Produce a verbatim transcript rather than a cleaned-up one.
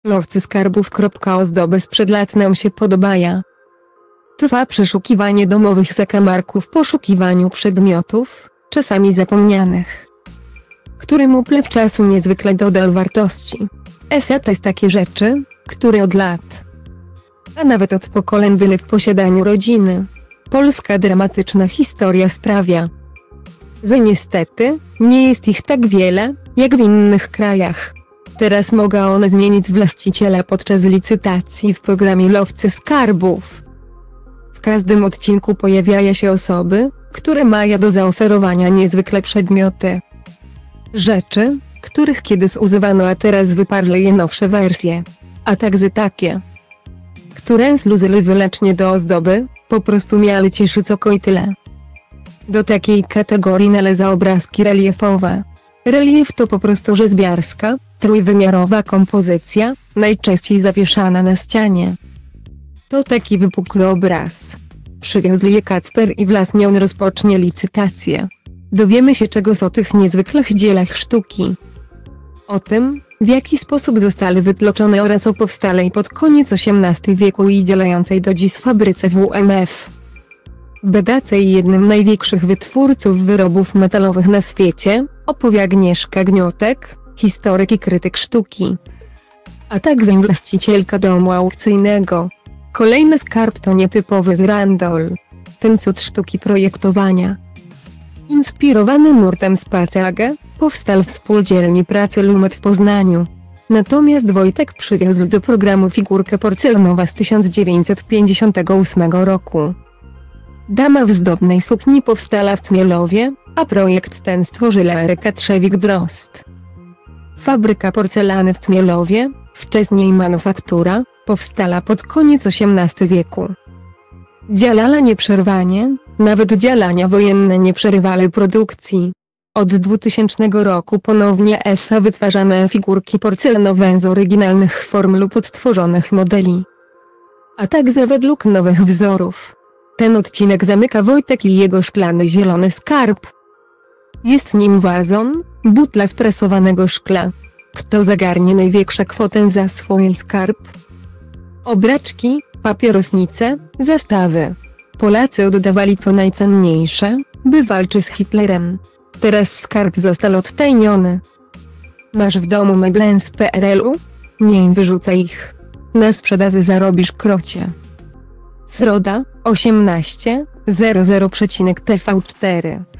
Lovcy skarbów. Ozdoby sprzed lat nam się podobają. Trwa przeszukiwanie domowych zakamarków w poszukiwaniu przedmiotów, czasami zapomnianych, którym upływ czasu niezwykle dodał wartości. Esa to jest takie rzeczy, które od lat, a nawet od pokoleń były w posiadaniu rodziny. Polska dramatyczna historia sprawia, że niestety, nie jest ich tak wiele, jak w innych krajach. Teraz mogą one zmienić właściciela podczas licytacji w programie Lovcy skarbów. W każdym odcinku pojawiają się osoby, które mają do zaoferowania niezwykle przedmioty. Rzeczy, których kiedyś używano, a teraz wyparły je nowsze wersje. A także takie, które służyły wyłącznie do ozdoby, po prostu miały cieszyć oko i tyle. Do takiej kategorii należą obrazki reliefowe. Relief to po prostu rzeźbiarska, trójwymiarowa kompozycja, najczęściej zawieszana na ścianie. To taki wypukły obraz. Przywiózł je Kacper i własnie on rozpocznie licytację. Dowiemy się czegoś o tych niezwykłych dziełach sztuki. O tym, w jaki sposób zostały wytłoczone oraz o powstałej pod koniec osiemnastego wieku i działającej do dziś fabryce W M F. Badace i jednym największych wytwórców wyrobów metalowych na świecie, opowie Agnieszka Gniotek, historyk i krytyk sztuki, a także właścicielka domu aukcyjnego. Kolejny skarb to nietypowy Zrandol. Ten cud sztuki projektowania, inspirowany nurtem Space-Age, powstał w spółdzielni pracy Lumet w Poznaniu. Natomiast Wojtek przywiózł do programu figurkę porcelanową z tysiąc dziewięćset pięćdziesiątego ósmego roku. Dama w zdobnej sukni powstała w Cmielowie, a projekt ten stworzyła Eryka Trzewik-Drozd. Fabryka porcelany w Cmielowie, wcześniej manufaktura, powstała pod koniec osiemnastego wieku. Działała nieprzerwanie, nawet działania wojenne nie przerywały produkcji. Od dwutysięcznego roku ponownie Esa wytwarzano figurki porcelanowe z oryginalnych form lub odtworzonych modeli, a także według nowych wzorów. Ten odcinek zamyka Wojtek i jego szklany zielony skarb. Jest nim wazon, butla z presowanego szkla. Kto zagarnie największą kwotę za swój skarb? Obraczki, papierosnice, zastawy. Polacy oddawali co najcenniejsze, by walczyć z Hitlerem. Teraz skarb został odtajniony. Masz w domu meble z P R L u? Nie wyrzucaj ich. Na sprzedaży zarobisz krocie. Środa, osiemnaście zero zero T V cztery